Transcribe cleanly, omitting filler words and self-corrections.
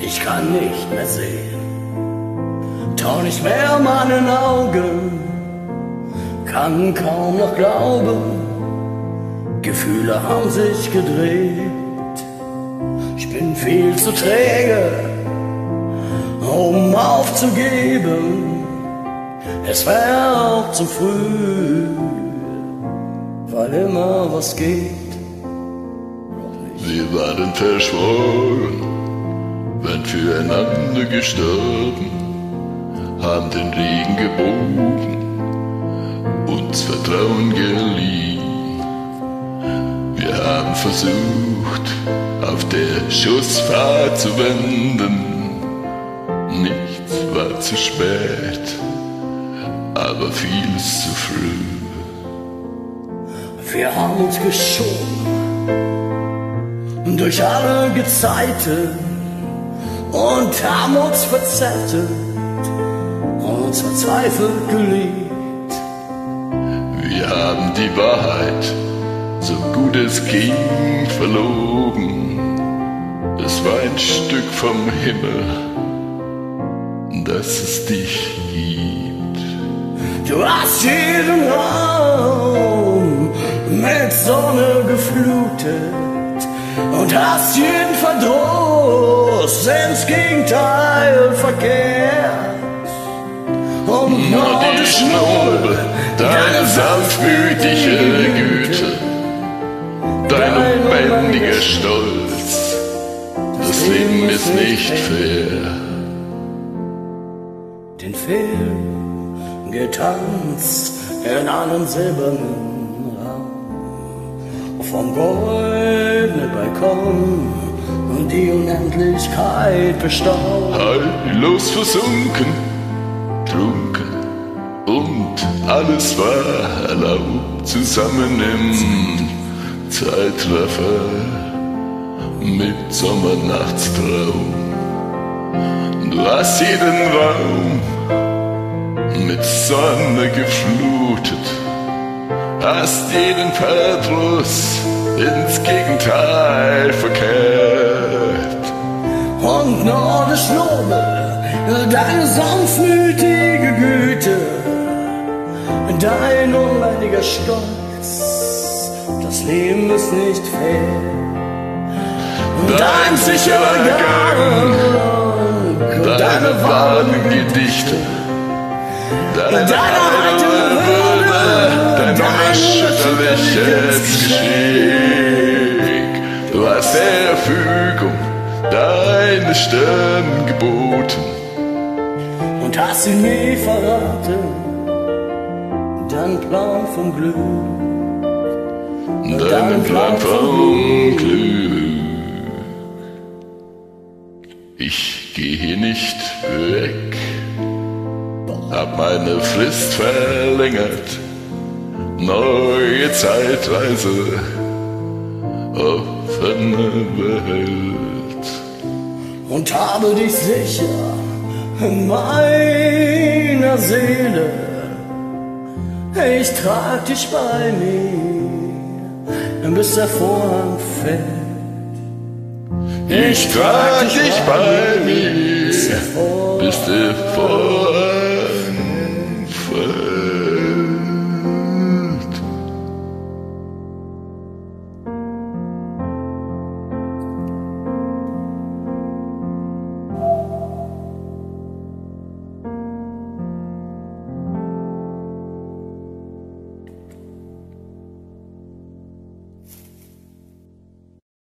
Ich kann nicht mehr sehen, trau nicht mehr meinen Augen, kann kaum noch glauben, Gefühle haben sich gedreht. Ich bin viel zu träge, um aufzugeben, es wäre auch zu früh, weil immer was geht. Wir waren verschworen, waren füreinander gestorben, haben den Regen gebogen, uns Vertrauen geliehen. Wir haben versucht, auf der Schussfahrt zu wenden. Nichts war zu spät, aber vieles zu früh. Wir haben uns geschoben durch alle Gezeiten und haben uns verzettet und uns verzweifelt geliebt. Wir haben die Wahrheit, so gut es ging, verlogen. Es war ein Stück vom Himmel, dass es dich gibt. Du hast jeden Raum mit Sonne geflutet und hast jeden Verdruss ins Gegenteil verkehrt. Und nordisch nobel, deine sanftmütige Güte, dein unbändiger Stolz, das Leben ist nicht fair. Den Film getanzt in einem silbernen Raum, vom goldenen Balkon und die Unendlichkeit bestaunt. Heillos versunken, trunken und alles war erlaubt, zusammen im Zeitraffer mit Sommernachtstraum. Du hast jeden Raum mit Sonne geflutet, hast jeden Verdruss ins Gegenteil verkehrt. Und nordisch nobel, deine sanftmütige Güte, dein unbändiger Stolz, das Leben ist nicht fair. Dein sicherer Gang, deine wahren Gedichte, deine heile Würde, dein unerschütterliches Geschick. Du hast der Fügung deine Stirn geboten und hast sie nie verraten, deinen Plan vom Glück, deinen Plan vom Glück. Ich gehe hier nicht weg, hab meine Frist verlängert, neue Zeitreise, offene Welt. Und habe dich sicher in meiner Seele, ich trag dich bei mir, bis der Vorhang fällt. Ich trag dich bei mir, bis der Vorhang